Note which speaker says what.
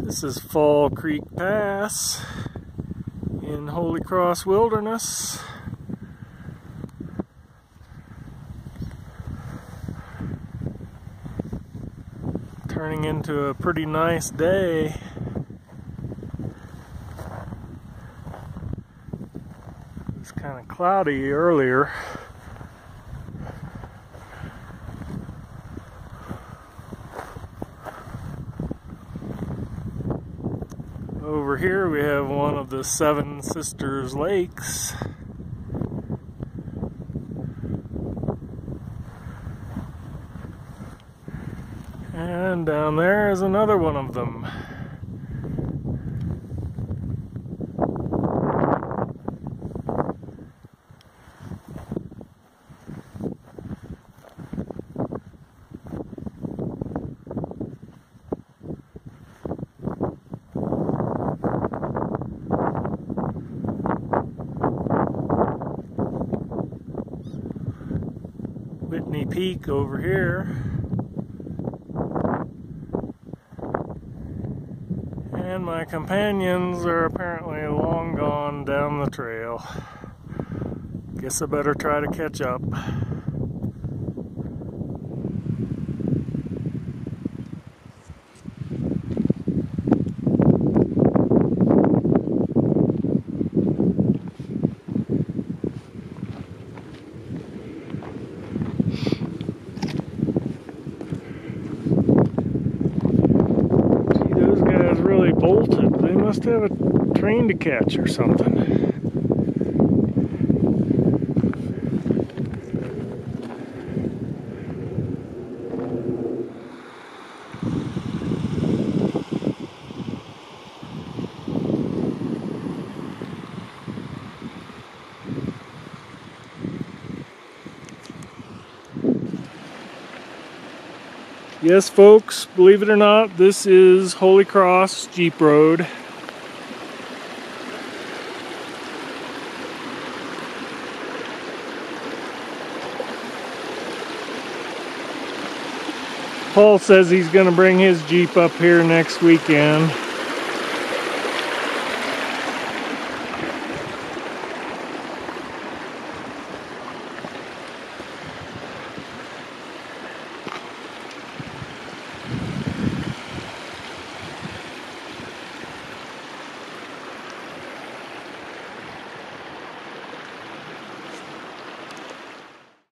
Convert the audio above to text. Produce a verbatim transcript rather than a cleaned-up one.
Speaker 1: This is Fall Creek Pass in Holy Cross Wilderness. Turning into a pretty nice day. It was kind of cloudy earlier. Over here we have one of the Seven Sisters lakes. And down there is another one of them. Whitney Peak over here. And my companions are apparently long gone down the trail. Guess I better try to catch up. Really bolted. They must have a train to catch or something. Yes, folks, believe it or not, this is Holy Cross Jeep Road. Paul says he's going to bring his Jeep up here next weekend.